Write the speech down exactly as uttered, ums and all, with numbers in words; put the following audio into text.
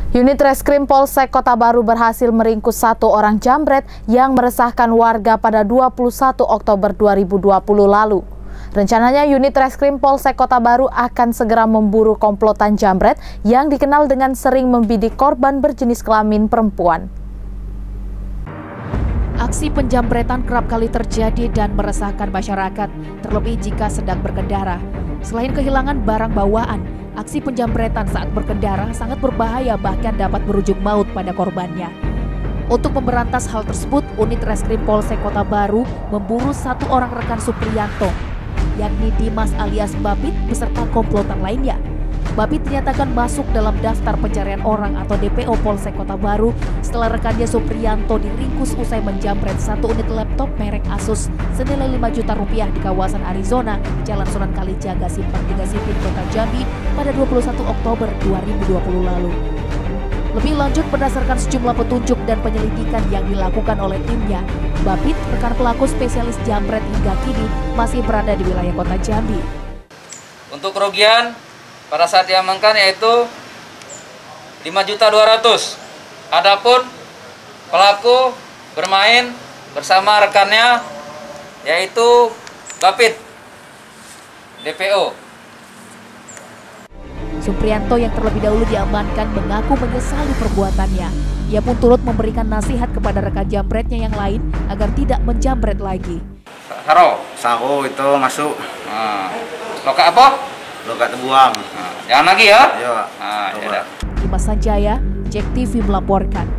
Unit Reskrim Polsek Kota Baru berhasil meringkus satu orang jambret yang meresahkan warga pada dua puluh satu Oktober dua ribu dua puluh lalu. Rencananya unit Reskrim Polsek Kota Baru akan segera memburu komplotan jambret yang dikenal dengan sering membidik korban berjenis kelamin perempuan. Aksi penjambretan kerap kali terjadi dan meresahkan masyarakat, terlebih jika sedang berkendara. Selain kehilangan barang bawaan, aksi penjambretan saat berkendara sangat berbahaya, bahkan dapat berujung maut pada korbannya. Untuk memberantas hal tersebut, unit Reskrim Polsek Kota Baru memburu satu orang rekan Supriyanto, yakni Dimas alias Babit beserta komplotan lainnya. Babit dinyatakan masuk dalam daftar pencarian orang atau D P O Polsek Kota Baru setelah rekannya Supriyanto diringkus usai menjambret satu unit laptop merek Asus senilai lima juta rupiah di kawasan Arizona, Jalan Sunan Kalijaga, Simpang tiga Sipin, Kota Jambi pada dua puluh satu Oktober dua ribu dua puluh lalu. Lebih lanjut, berdasarkan sejumlah petunjuk dan penyelidikan yang dilakukan oleh timnya, Babit, rekan pelaku spesialis jambret hingga kini masih berada di wilayah Kota Jambi. Untuk kerugian pada saat diamankan yaitu lima juta dua ratus ribu. Adapun pelaku bermain bersama rekannya yaitu Babit, D P O. Supriyanto yang terlebih dahulu diamankan mengaku menyesali perbuatannya. Ia pun turut memberikan nasihat kepada rekan jambretnya yang lain agar tidak menjambret lagi. Saro, Saro itu masuk. nah, loka apa? Loka terbuang. Nah, jangan lagi ya. Iya. Nah, ya. Dimas Sanjaya, Jek T V melaporkan.